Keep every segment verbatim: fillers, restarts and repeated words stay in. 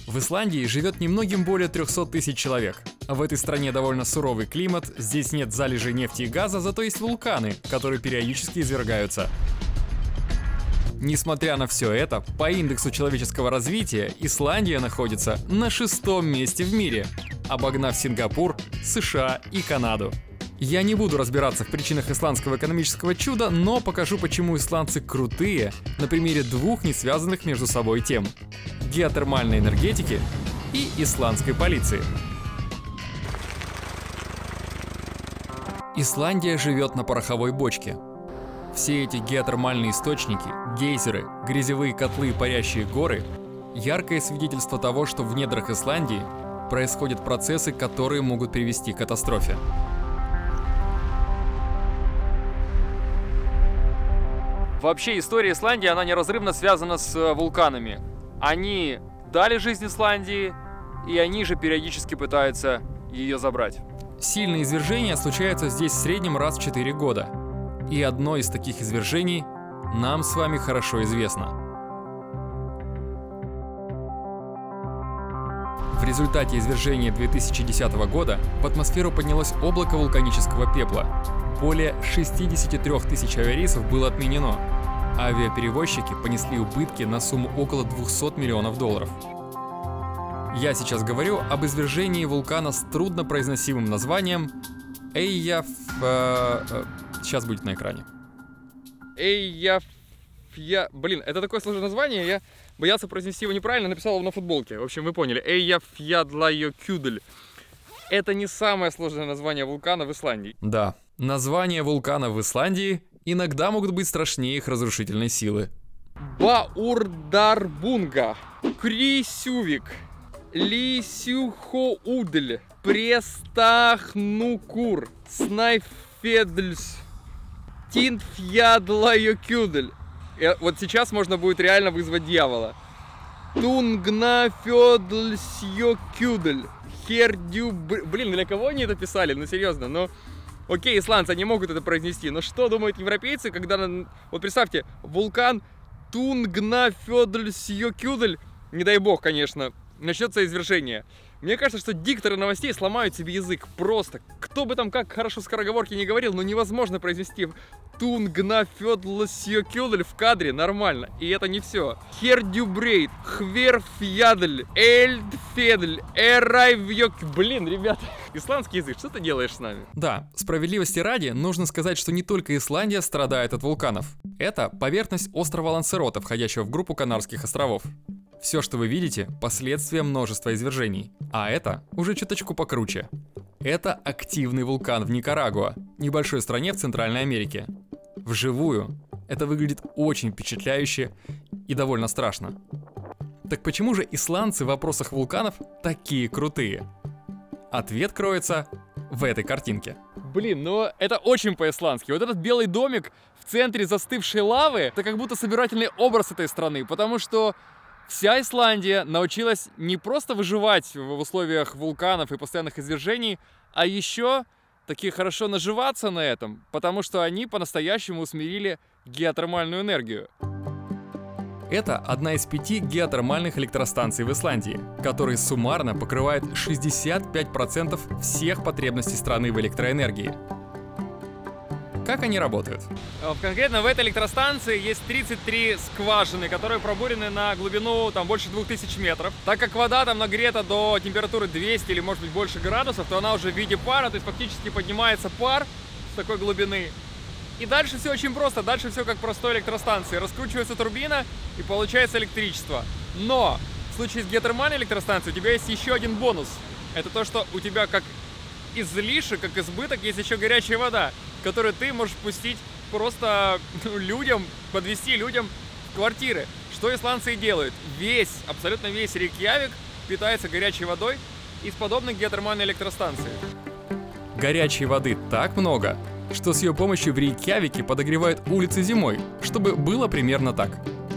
В Исландии живет немногим более трёхсот тысяч человек. В этой стране довольно суровый климат, здесь нет залежей нефти и газа, зато есть вулканы, которые периодически извергаются. Несмотря на все это, по индексу человеческого развития Исландия находится на шестом месте в мире, обогнав Сингапур, США и Канаду. Я не буду разбираться в причинах исландского экономического чуда, но покажу, почему исландцы крутые на примере двух не связанных между собой тем – геотермальной энергетики и исландской полиции. Исландия живет на пороховой бочке. Все эти геотермальные источники, гейзеры, грязевые котлы и парящие горы – яркое свидетельство того, что в недрах Исландии происходят процессы, которые могут привести к катастрофе. Вообще история Исландии, она неразрывно связана с вулканами. Они дали жизнь Исландии, и они же периодически пытаются ее забрать. Сильные извержения случаются здесь в среднем раз в четыре года. И одно из таких извержений нам с вами хорошо известно. В результате извержения две тысячи десятого года в атмосферу поднялось облако вулканического пепла. Более шестидесяти трёх тысяч авиарейсов было отменено. Авиаперевозчики понесли убытки на сумму около двухсот миллионов долларов. Я сейчас говорю об извержении вулкана с труднопроизносимым названием Эйяф... Э, э, сейчас будет на экране. Эйяф... Я... Блин, это такое сложное название, я боялся произнести его неправильно, написал его на футболке. В общем, вы поняли. Эйяфьядлайокюдель. Это не самое сложное название вулкана в Исландии. Да, названия вулканов в Исландии иногда могут быть страшнее их разрушительной силы. Баурдарбунга, Крисювик, Лисюхоудль, Престахнукур, Снайфедльс, Тинфьядлайокюдель. Вот сейчас можно будет реально вызвать дьявола. Тунгнафёдльсьёкюдель. Хердю... Блин, для кого они это писали? Ну, серьезно, ну... Окей, исландцы, они могут это произнести, но что думают европейцы, когда... Вот представьте, вулкан Тунгнафёдльсьёкюдель, не дай бог, конечно, начнется извержение. Мне кажется, что дикторы новостей сломают себе язык просто. Кто бы там как хорошо скороговорки не говорил, но невозможно произнести Тунгнафёдльсьёкюдель в кадре нормально. И это не все. Хердюбрейд, Хверфьядль, Эльдфедль, Эрайвьёк... Блин, ребята, исландский язык, что ты делаешь с нами? Да, справедливости ради, нужно сказать, что не только Исландия страдает от вулканов. Это поверхность острова Лансерота, входящего в группу Канарских островов. Все, что вы видите, последствия множества извержений. А это уже чуточку покруче. Это активный вулкан в Никарагуа, небольшой стране в Центральной Америке. Вживую это выглядит очень впечатляюще и довольно страшно. Так почему же исландцы в вопросах вулканов такие крутые? Ответ кроется в этой картинке. Блин, ну это очень по-исландски. Вот этот белый домик в центре застывшей лавы, это как будто собирательный образ этой страны, потому что вся Исландия научилась не просто выживать в условиях вулканов и постоянных извержений, а еще таки хорошо наживаться на этом, потому что они по-настоящему усмирили геотермальную энергию. Это одна из пяти геотермальных электростанций в Исландии, которые суммарно покрывают шестьдесят пять процентов всех потребностей страны в электроэнергии. Как они работают? Конкретно в этой электростанции есть тридцать три скважины, которые пробурены на глубину там больше двух тысяч метров. Так как вода там нагрета до температуры двести или может быть больше градусов, то она уже в виде пара, то есть фактически поднимается пар с такой глубины. И дальше все очень просто, дальше все как в простой электростанции. Раскручивается турбина и получается электричество. Но в случае с геотермальной электростанцией у тебя есть еще один бонус. Это то, что у тебя как излишек, как избыток, есть еще горячая вода, которую ты можешь пустить просто ну, людям, подвести людям в квартиры. Что исландцы и делают? Весь, абсолютно весь Рейкьявик питается горячей водой из подобных геотермальной электростанции. Горячей воды так много, что с ее помощью в Рейкьявике подогревают улицы зимой, чтобы было примерно так.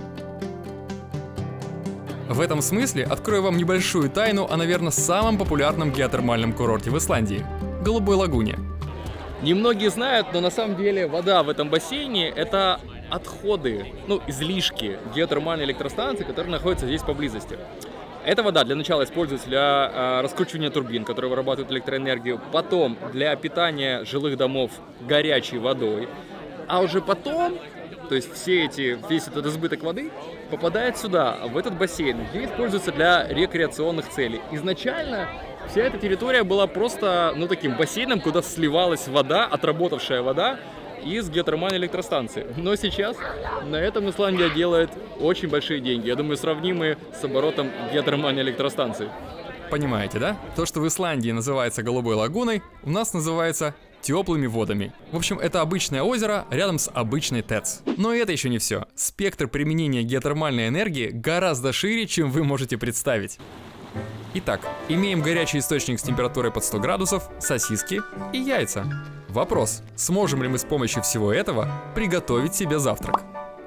В этом смысле открою вам небольшую тайну о, наверное, самом популярном геотермальном курорте в Исландии – Голубой лагуне. Немногие знают, но на самом деле вода в этом бассейне – это отходы, ну, излишки геотермальной электростанции, которые находятся здесь поблизости. Эта вода для начала используется для э, раскручивания турбин, которые вырабатывают электроэнергию, потом для питания жилых домов горячей водой, а уже потом, то есть все эти, весь этот избыток воды попадает сюда, в этот бассейн, где используется для рекреационных целей. Изначально вся эта территория была просто, ну, таким бассейном, куда сливалась вода, отработавшая вода из геотермальной электростанции. Но сейчас на этом Исландия делает очень большие деньги. Я думаю, сравнимые с оборотом геотермальной электростанции. Понимаете, да? То, что в Исландии называется голубой лагуной, у нас называется теплыми водами. В общем, это обычное озеро рядом с обычной ТЭЦ. Но это еще не все. Спектр применения геотермальной энергии гораздо шире, чем вы можете представить. Итак, имеем горячий источник с температурой под сто градусов, сосиски и яйца. Вопрос, сможем ли мы с помощью всего этого приготовить себе завтрак?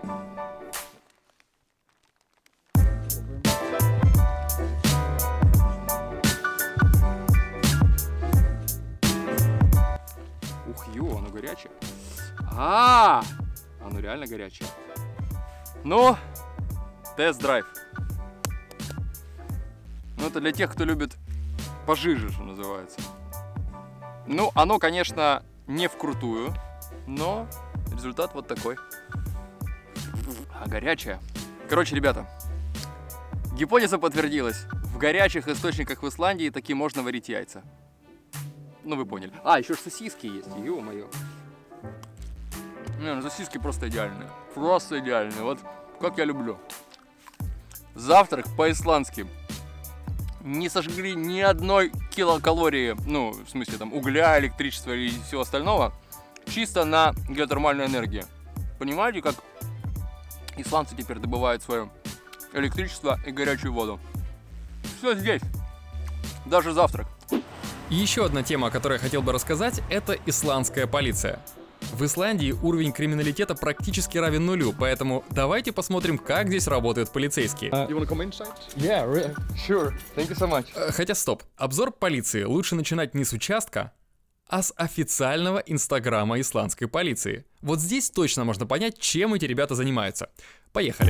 Ух, ё, оно горячее. А, оно реально горячее. Ну, тест-драйв. Ну, это для тех, кто любит пожиже, что называется. Ну, оно, конечно, не вкрутую, но результат вот такой. А горячее. Короче, ребята, гипотеза подтвердилась. В горячих источниках в Исландии таки можно варить яйца. Ну, вы поняли. А, еще ж сосиски есть, ё-моё. Не, ну сосиски просто идеальные. Просто идеальные. Вот как я люблю. Завтрак по-исландски. Не сожгли ни одной килокалории, ну, в смысле, там, угля, электричества и всего остального, чисто на геотермальной энергии. Понимаете, как исландцы теперь добывают свое электричество и горячую воду? Все здесь. Даже завтрак. И еще одна тема, о которой я хотел бы рассказать, это исландская полиция. В Исландии уровень криминалитета практически равен нулю, поэтому давайте посмотрим, как здесь работают полицейские. You wanna come inside? Yeah, really? Sure. Thank you so much. Хотя стоп, обзор полиции лучше начинать не с участка, а с официального инстаграма исландской полиции. Вот здесь точно можно понять, чем эти ребята занимаются. Поехали.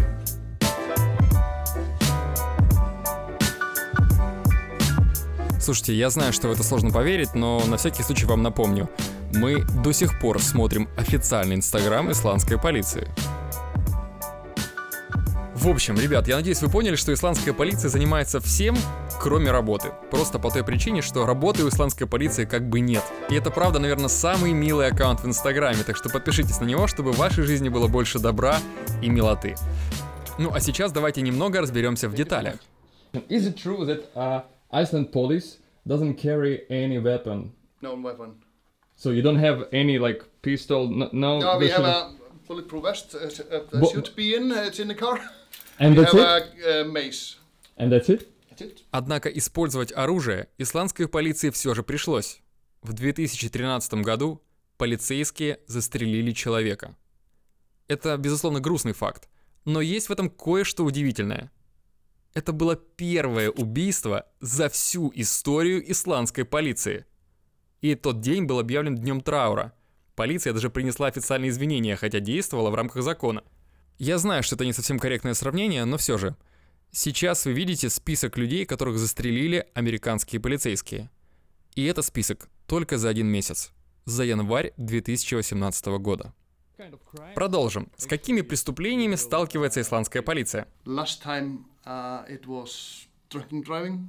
Слушайте, я знаю, что в это сложно поверить, но на всякий случай вам напомню. Мы до сих пор смотрим официальный инстаграм исландской полиции. В общем, ребят, я надеюсь, вы поняли, что исландская полиция занимается всем, кроме работы. Просто по той причине, что работы у исландской полиции как бы нет. И это, правда, наверное, самый милый аккаунт в инстаграме, так что подпишитесь на него, чтобы в вашей жизни было больше добра и милоты. Ну, а сейчас давайте немного разберемся в деталях. Is it true that uh, Iceland police doesn't carry any weapon? No weapon. So you don't have any like pistol? No. No, No, we there have shouldn't- a bulletproof vest. Uh, uh, that Bo- should be in. Uh, it's in the car. And We that's have it. a uh, mace. And that's it. That's it. Однако использовать оружие исландской полиции все же пришлось. В две тысячи тринадцатом году полицейские застрелили человека. Это, безусловно, грустный факт, но есть в этом кое-что удивительное. Это было первое убийство за всю историю исландской полиции. И тот день был объявлен днем траура. Полиция даже принесла официальные извинения, хотя действовала в рамках закона. Я знаю, что это не совсем корректное сравнение, но все же. Сейчас вы видите список людей, которых застрелили американские полицейские. И это список только за один месяц. За январь две тысячи восемнадцатого года. Продолжим. С какими преступлениями сталкивается исландская полиция? Last time uh, it was drunken driving.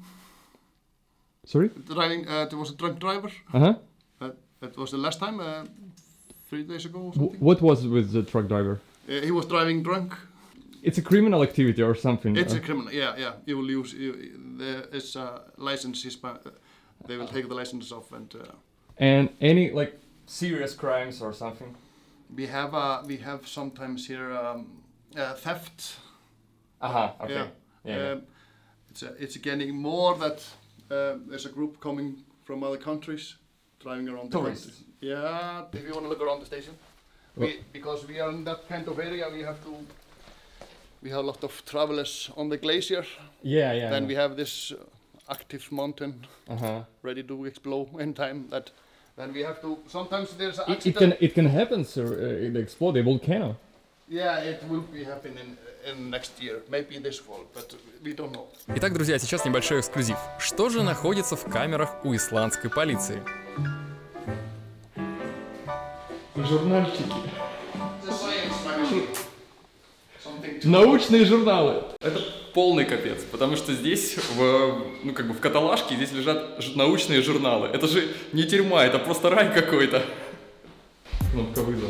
Sorry. Driving. Uh, there was a drunk driver. Uh huh. Uh, that was the last time. Uh, three days ago or W- something. what was with the truck driver? Uh, he was driving drunk. It's a criminal activity or something. It's uh, a criminal. Yeah, yeah. You will use. You, the, it's a license. Is, uh, they will take the license off, and uh, and any like serious crimes or something. we have. Uh, we have sometimes here um, uh, theft. Uh huh. Okay. Yeah. Yeah. yeah. Um, it's a, it's getting more that uh, there's a group coming from other countries driving around the Tourists. country. Yeah, if you want to look around the station, we, because we are in that kind of area, we have to. We have a lot of travelers on the glacier. yeah. Yeah. Then we have this uh, active mountain Uh huh. ready to explode in time. That then we have to. Sometimes there's an It, it accident. can it can happen, sir. Uh, it explode a volcano. Yeah, it will be happening in next year, maybe this fall, but we don't know. Итак, друзья, сейчас небольшой эксклюзив. Что же находится в камерах у исландской полиции? Журнальчики. The science magazine. Something to... Научные журналы. Это полный капец, потому что здесь, в, ну как бы в каталажке, здесь лежат ж- научные журналы. Это же не тюрьма, это просто рай какой-то. Кнопка вызова.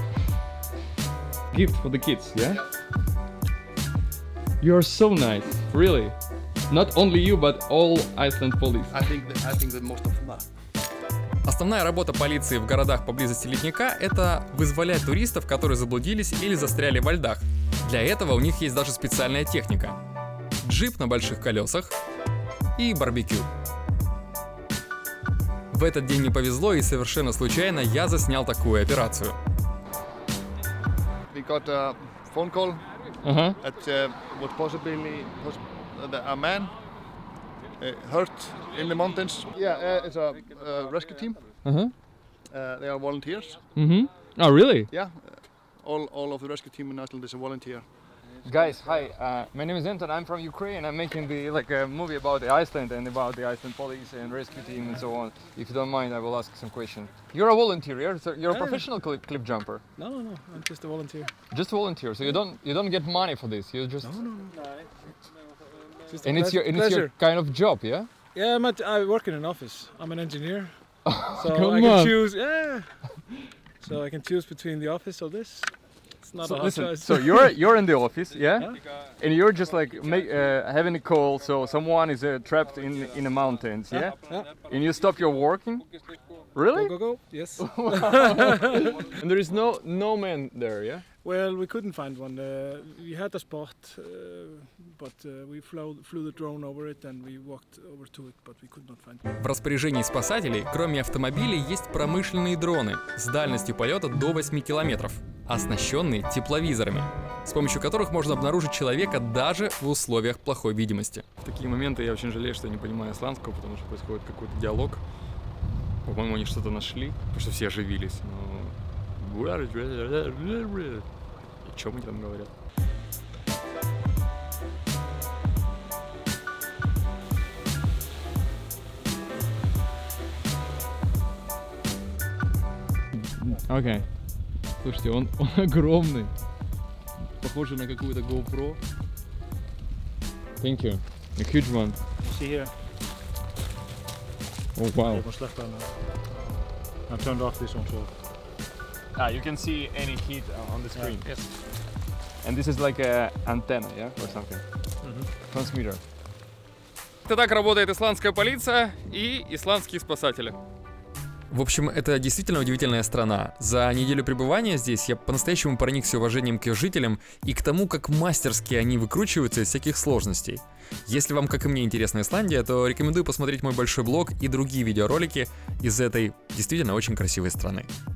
Gift for the kids, yeah? You are so nice, really. Not only you, but all Iceland police. I think that, I think that most of them are. Основная работа полиции в городах поблизости ледника – это вызволять туристов, которые заблудились или застряли во льдах. Для этого у них есть даже специальная техника. Джип на больших колесах и барбекю. В этот день не повезло, и совершенно случайно я заснял такую операцию. We got a phone call Ага. that uh, was possibly pos- uh, the- a man uh, hurt in the mountains. Yeah, uh, it's a uh, rescue team. Ага. Uh, they are volunteers. Мгм. Oh, really? Yeah, uh, all, all of the rescue team in Iceland is a volunteer. Guys, hi. Uh, my name is Anton. I'm from Ukraine. I'm making the like a movie about the Iceland and about the Iceland police and rescue team and so on. If you don't mind, I will ask some questions. You're a volunteer. You're, so you're a Yeah. professional cliff, cliff jumper. No, no, no. I'm just a volunteer. Just volunteer. So you don't you don't get money for this. You just No, no, no. Just a and it's your pleas- and it's your pleasure. kind of job, yeah. Yeah, I'm at, I work in an office. I'm an engineer. So Come I can on. choose. Yeah. So I can choose between the office or this. It's not So a hard listen, choice. so you're you're in the office, yeah, Huh? and you're just like make, uh, having a call. So someone is uh, trapped in in the mountains, yeah, Yeah. and you stop your working. Really? Go, go, go. Yes. And there is no no man there, yeah. Well, we couldn't find one. Uh, we had a spot, uh, but uh, we flew, flew the drone over it and we walked over to it, but we could not find it. В распоряжении спасателей, кроме автомобилей, есть промышленные дроны с дальностью полета до восьми километров, оснащенные тепловизорами, с помощью которых можно обнаружить человека даже в условиях плохой видимости. В такие моменты я очень жалею, что я не понимаю исландского, потому что происходит какой-то диалог. По-моему, они что-то нашли, потому что все оживились. Но... И чем они там говорят? Окей. Слушайте, он, он огромный. Похоже на какую-то GoPro. Thank you. A huge one. See here. Oh, wow. I turned off this one, so. Ah, you can see any heat on the screen. Yes. And this is like a antenna, yeah, or something. Transmitter. Это так работает исландская полиция и исландские спасатели. В общем, это действительно удивительная страна. За неделю пребывания здесь я по-настоящему проникся уважением к ее жителям и к тому, как мастерски они выкручиваются из всяких сложностей. Если вам, как и мне, интересна Исландия, то рекомендую посмотреть мой большой блог и другие видеоролики из этой действительно очень красивой страны.